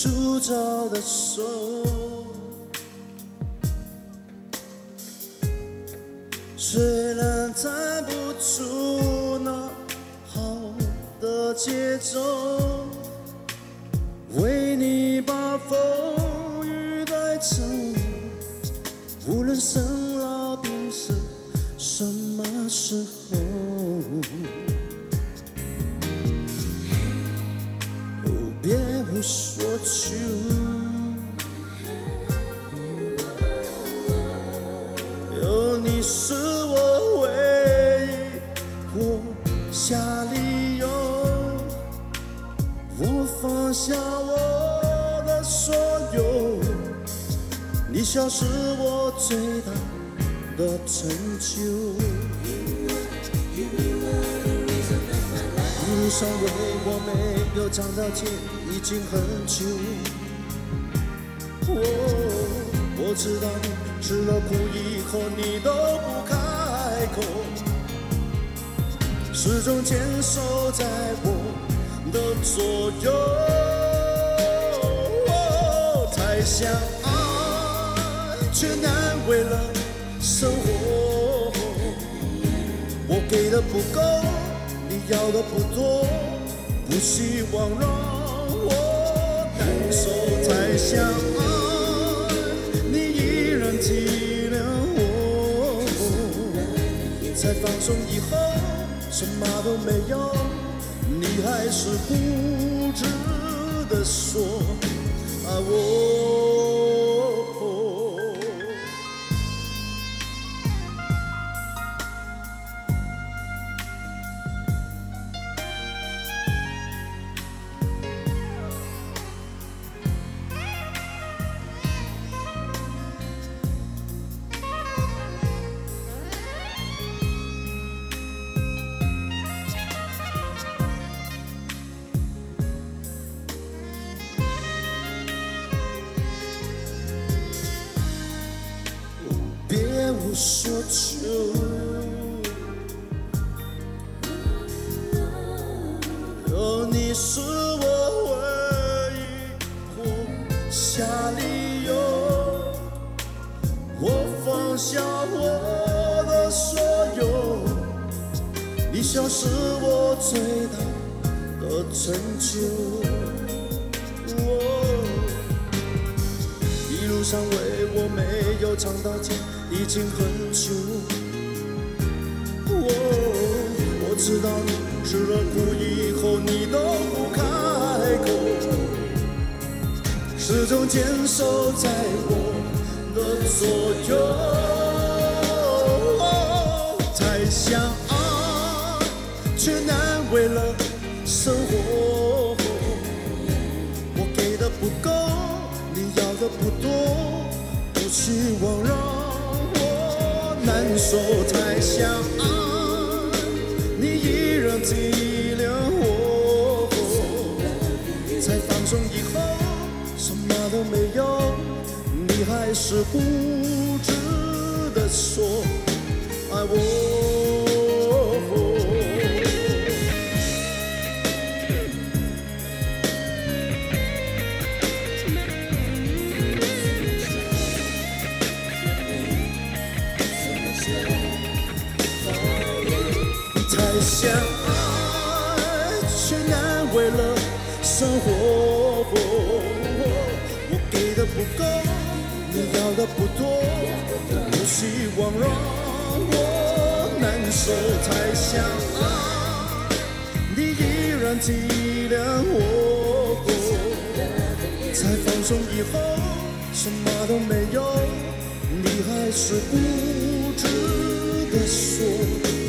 粗糙的手，虽然猜不出那好的节奏，为你把风雨带走，无论生老病死什么时候，别无所求，有你是我唯一活下理由，我放下我的所有，你笑是我最大的成就。一路上为我没有尝到甜已经很久，我知道你吃了苦以后你都不开口，始终坚守在我的左右，太想爱却难为了生活，我给的不够你要的不多，不希望让我难受，太想爱你依然体谅我，才放松以后什么都没有，你还是固执地说爱我。别无所求，有你是我唯一活下理由，我放下我的所有，你笑是我最大的成就。一路上为我没有尝到甜已经很久，我知道你吃了苦以后你都不开口，始终坚守在我的左右，太想爱却难为了生活，我给的不够你要的不多，不希望让我难受，太想爱你依然体谅我，才放松以后什么都没有，你还是固执地说爱我。太想爱却难为了生活，我给的不够你要的不多，不希望让我难受，太想爱你依然体谅我，才放松以后什么都没有，你还是固执地说